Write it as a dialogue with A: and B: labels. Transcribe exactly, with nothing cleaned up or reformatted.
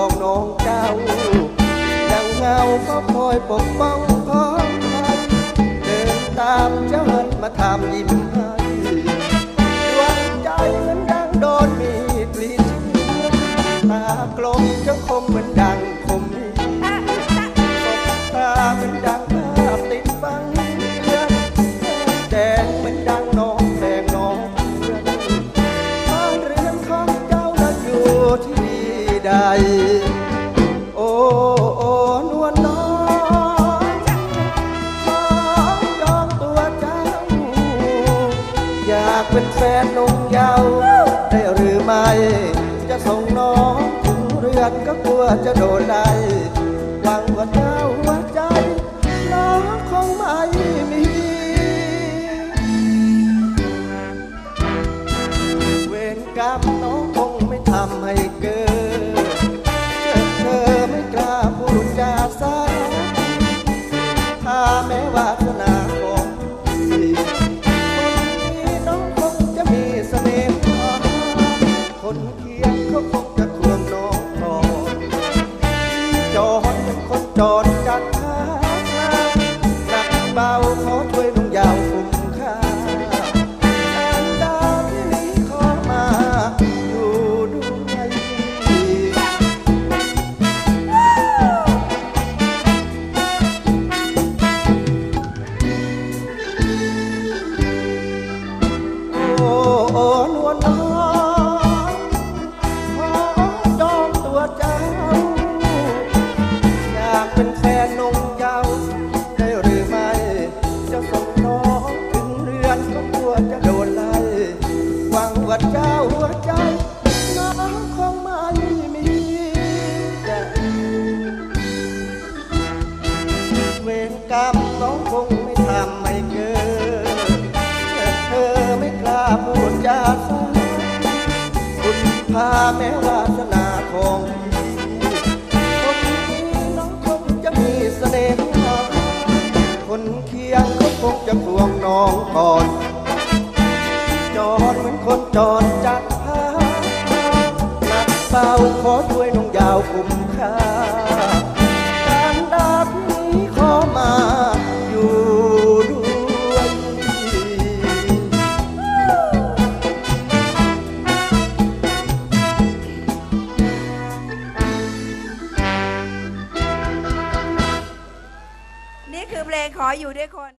A: องน้องเจ้ายังเงาก็คอยปกป้องพ้องไทยเดินตามเจ้าเหินมาทำยิ้มให้ดวงใจเหมือนดังโดนมีดกรีดตากลมเจ้าคมเหมือนดังคมมีตาเหมือนดังภาพติดฟังเลือนแดงเหมือนดังน้องแดงน้องเรือนบ้านเรือนของเจ้านั้นอยู่ที่ใดโอ้โอ้นวลน้องขอจองตัวเจ้าอยากเป็นแฟนนงเยาว์ได้หรือไม่จะส่งน้องถึงเรือนก็กลัวจะโดนได้หวังว่าเจ้าหัวใจน้องคงไม่มีเวรกรรมน้องคงไม่ทำให้เกิดเธอไม่กล้าพูดจาสาถ้าแม้วาสนาของพี่คนนี้น้องคงจะมีเสน่ห์คนเคียงเขาคงจะควงน้องก่อนจอดเป็นคนจอดจัดหาหนักเบาขอช่วยลุงยาวคุ้มค่าอันดาที่นี้ขอมาอยู่ด้วยโอ้โอ้นวลน้องขอจองตัวเจ้าอยากเป็นแฟนนงเยาว์ได้หรือไม่จะส่งน้องถึงเรือนก็กลัวจะโดนไล่หวังว่าเจ้าหัวใจน้องคงไม่มีเวรกรรมน้องคงไม่ทำให้เกิดเธอไม่กล้าพูดจาสาคุณพาแม้วาสนาของพี่คนนี้น้องคงจะมีเสน่ห์คนเคียงเขาคงจะควงน้องก่อนจอดเหมือนคนจอดจัดพาหนักเบาขอช่วยน้องยาวคุ้มค่าการดาพี่นี้ขอมาอยู่ด้วย
B: นี่คือเพลงขออยู่ด้วยคน